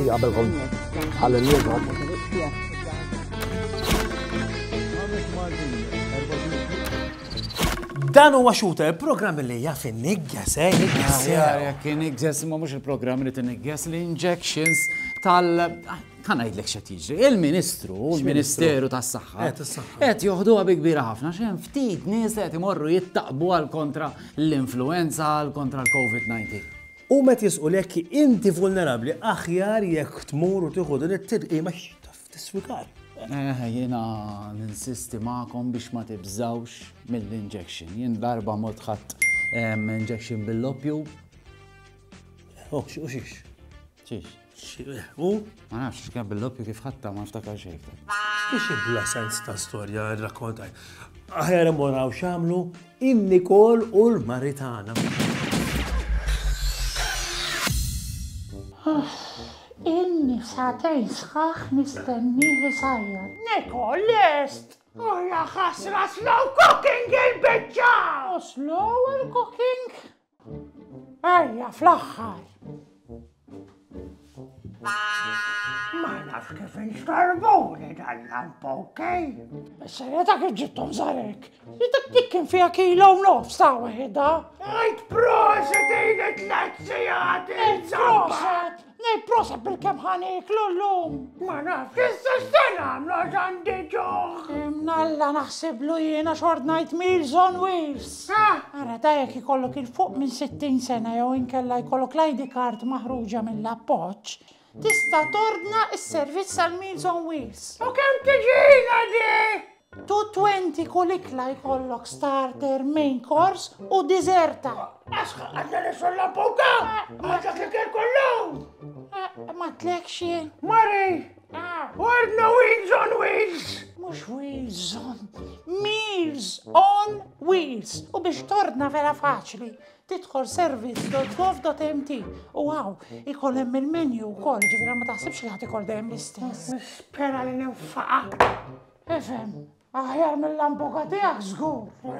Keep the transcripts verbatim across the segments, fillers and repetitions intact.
ħajja qabelkom ħalli Dan huwa Shooter, programm li jaf in-niggas, eh, niggas. Jekk in-niggas ma mhux il-programm li tin-niggas l-injections tal- kan ngħidlek x'qed jiġri. Il-Ministru u l-Ministeru tas-Saħħa qed joħduha bi kbira ħafna x'hemm ftit nies qed imorru jittaqbu għal kontra l-influenza għal kontra l-COVID nineteen. U met jisqu lekk inti vulnerabbli aħjar jekk tmur u tieħu din it-tirqima x'taf tiswikar. Eh, jiena ninsisti magħkom biex ma tibżawx mill-injection. Jien darba mod ħadd injection bil-oppju. Oh, xi u xiex? Xiex? U? Ma nafx x'kien bil-oppju kif ħatta ma niftakar xejn. Kiex bla sens ta' storja rrakkontaj. Aħjar imur naraw x'għamlu in-Nikol u l-Maritana. Inni satejn sħaħ nistenni ħisajja. Nikol, lest! U ja ħasra slow cooking il-bicċa! U slow il-cooking? Ejja, fl-axħar. Ma nafx kif inxtarbuni dal-lamp, okej? Bessareta kif ġittom zarek. Jitak dik kien fija kilo u nofs ta' wahida. Għajt proset ejnet l-azzijat il-zambat! Nej proset bil-kem ħaniklu l-lum. Ma nafx issa x'ten għamlu ġandi ġuħ. Imnalla naħsiblu jiena short night meals on wheels. Għara dajek ikollok il-fuq minn sittin sena jew inkella jkollok l-I D card maħruġa mill-appoġġ. Tista' tordna s-servizz għal-Meals on Wheels. U kemm tiġina di? two twenty kull ikla jkollok starter, main course u diserta. Asħa għadna nisol la buka! Għadda kikir kollu! Ma tlek xien. Mari! Ordna Wheels on Wheels! Mux Wheels on, Meals on Wheels. U biex tordna vera faċli. Tidħol service dot gov dot m t u għaw, ikoll hemm il-menu wkoll, ġifieri ma taħsibx li ħadd ikoll dejjem l-istess. Nispera li ninfaqak. Ifhem, aħjar mill-lambuka tiegħek żgur.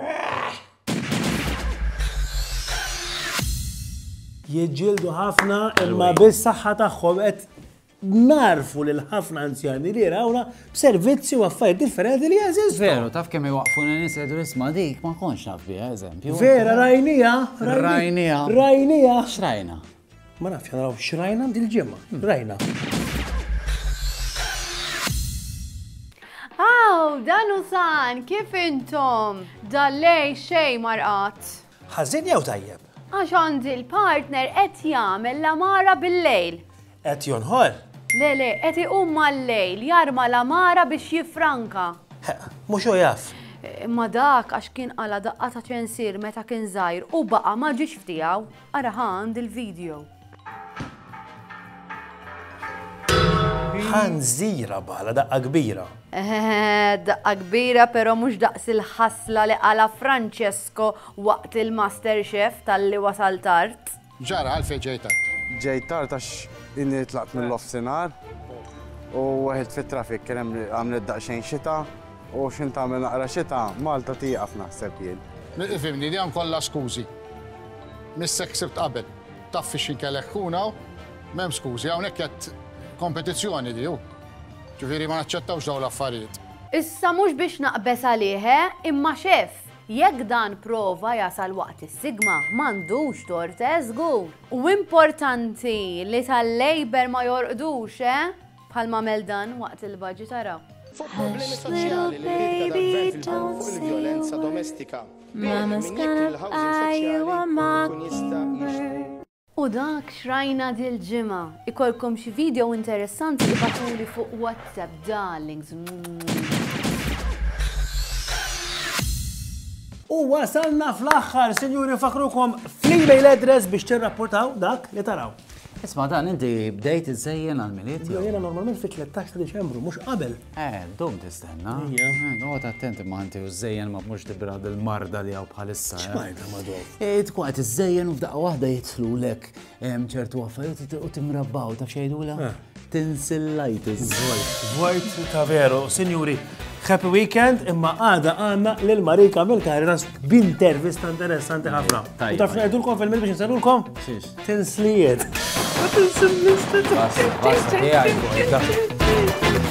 Jiġġieldu ħafna imma bis-saħħa tagħhom qed narfu lil ħafna anzjani li jarawna b'servizzi u affarijiet differenti li jeżistu. Veru, taf kemm iwaqfu n-nies jgħidu isma' dik ma kontx naf biha eżempju. Vera rajnija. Rajnija. Rajnija. X'rajna? Ma nafx naraw x'rajna din il-ġimgħa. Rajna. Aw, dan Usan, kif intom? Dallej xejn marqat. Ħażin jew tajjeb? Għax għandi l-partner qed jagħmel l-amara bil-lejl. Qed jonħol? Le, le, qed iqum mal-lejl jarma l-amara biex jiffranka. Mhux hu jaf. Ma dak għax kien qala daqqa ta' ċensir meta kien żgħir u baqa' ma ġiex ftiegħu. Ara ħand il-video. Ħanżira bħala daqqa kbira. Daqqa kbira però mhux daqs il-ħasla li qala Francesco waqt il-Masterchef tal-li wasal tard. Ġara għalfejn ġej tard. Ġej tard għax inni tlaqt mill-offsinar u waħed fit-trafik kien hemm għamlet daqsxejn xita u x'int tagħmel naqra xita Malta tieqaf naħseb jien. Ifhimni di hemm kollha skużi. Missek sibt qabel. Taf fix inkellek kuna m'hemm skużi hawnhekk qed kompetizzjoni di hu. Ġifieri ma naċċettawx dawn l-affarijiet. Issa mhux biex naqbes għalih, imma xef, jekk dan prova jasal waqt is-sigma m'għandux tort żgur. U importanti li tal-Labor ma jorqdux, eh? Bħalma mel dan waqt il-budget taraw. Fuq problemi soċjali li jrid fuq il-vjolenza domestika. Mama's gonna buy you a mockingbird. U dak xrajna dil-ġimgħa. Ikolkom xi video interessanti li batuli fuq WhatsApp, darlings. U wasalna fl-aħħar, sinjuri, fakrukom fl-email address biex tirrapportaw dak li taraw. Isma' dan inti bdejt iżejjen għall-miliet jew? Jiena normalment fit-tlettax ta' Diċembru, mhux qabel. Eh, dum tistenna. Noqgħod attenti ma' inti u żejjen ma mhux tibrad il-marda li hawn bħalissa. X'marda ma dov? Eh, tkun qed iżejjen u f'daqqa waħda jidħlulek ċertu affarijiet u timrabbaw ta' xejdula. Tinsillajtis. Vojt ta' veru, sinjuri, Happy weekend, imma għada għanna l-Marika Mill-Karitas b'intervista interessanti ħafna. U taf xnajdulkom fil-mil biex nsalulkom? Tinslijiet. Basta, basta,